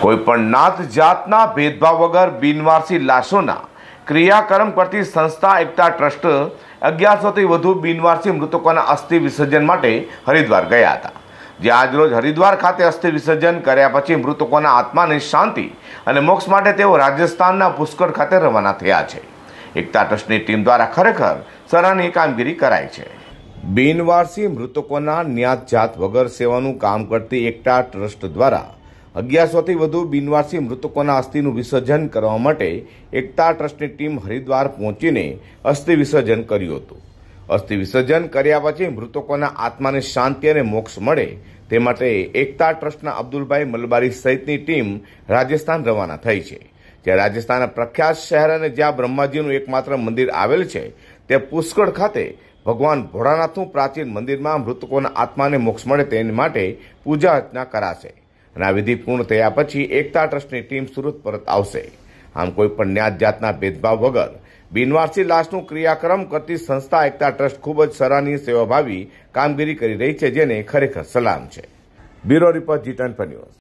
કોઈપણ નાત જાતના ભેદભાવ વગર બિનવારસી લાશોના ક્રિયાકર્મ કરતી સંસ્થા એકતા ટ્રસ્ટ 1100થી વધુ બિનવારસી મૃતકોના અસ્થિ વિસર્જન માટે હરિદ્વાર ગયા હતા, જે આજરોજ હરિદ્વાર ખાતે અસ્થિ વિસર્જન કર્યા પછી મૃતકોના આત્માની શાંતિ અને મોક્ષ માટે તેઓ રાજસ્થાનના પુષ્કર ખાતે રવાના થયા છે. એકતા ટ્રસ્ટની ટીમ દ્વારા ખરેખર સરાહનીય કામગીરી કરાઈ છે. બિનવારસી મૃતકોના ન્યાત જાત વગર સેવાનું કામ કરતી એકતા ટ્રસ્ટ દ્વારા 1100થી વધુ બિનવારસી મૃતકોના અસ્થિનું વિસર્જન કરવા માટે એકતા ટ્રસ્ટની ટીમ હરિદ્વાર પહોંચીને અસ્થિ વિસર્જન કર્યું હતું. અસ્થિ વિસર્જન કર્યા પછી મૃતકોના આત્માને શાંતિ અને મોક્ષ મળે તે માટે એકતા ટ્રસ્ટના અબ્દુલભાઈ મલબારી સહિતની ટીમ રાજસ્થાન રવાના થઈ છે. જ્યાં રાજસ્થાનના પ્રખ્યાત શહેર અને જ્યાં બ્રહ્માજીનું એકમાત્ર મંદિર આવેલ છે તે પુષ્કળ ખાતે ભગવાન ભોળાનાથનું પ્રાચીન મંદિરમાં મૃતકોના આત્માને મોક્ષ મળે તેની માટે પૂજા અર્ચના કરાશે અને આ વિધિ પૂર્ણ થયા પછી એકતા ટ્રસ્ટની ટીમ સુરત પરત આવશે. આમ કોઈ પણ ન્યાત જાતના ભેદભાવ વગર બિનવારસી લાશનું ક્રિયાક્રમ કરતી સંસ્થા એકતા ટ્રસ્ટ ખૂબ જ સરાહનીય સેવાભાવી કામગીરી કરી રહી છે, જેને ખરેખર સલામ છે. Bureau report G24 news.